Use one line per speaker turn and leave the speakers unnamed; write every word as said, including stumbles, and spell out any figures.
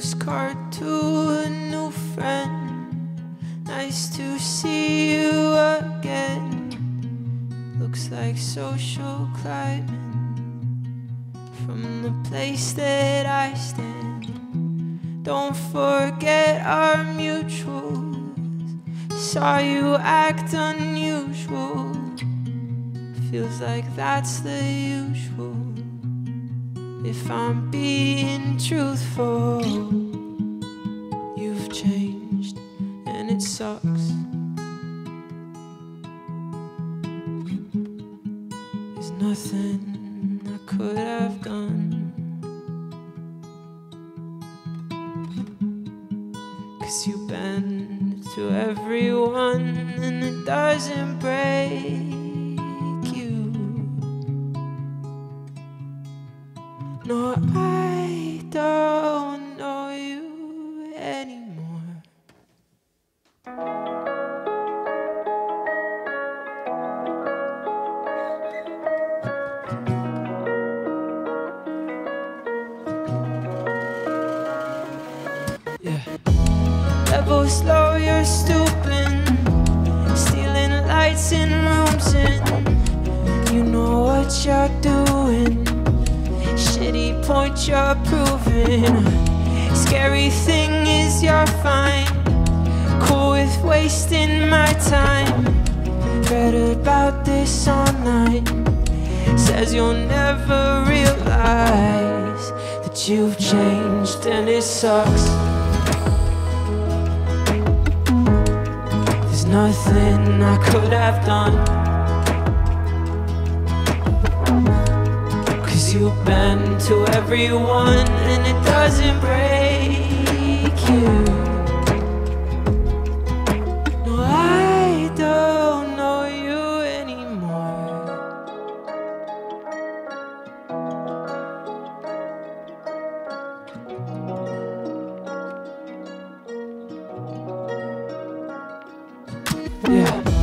postcard to a new friend. Nice to see you again. Looks like social climbing from the place that I stand. Don't forget our mutuals. Saw you act unusual. Feels like that's the usual. If I'm being truthful, you've changed and it sucks. There's nothing I could have done. 'Cause you bend to everyone and it doesn't break. No, I don't know you anymore. Yeah. Level slow, you're stooping, stealing lights in rooms, and you know what you're doing. Shitty point you're proving. Scary thing is you're fine, cool with wasting my time. Read about this online. Says you'll never realize that you've changed and it sucks. There's nothing I could have done. You bend to everyone and it doesn't break you. No, I don't know you anymore. Yeah.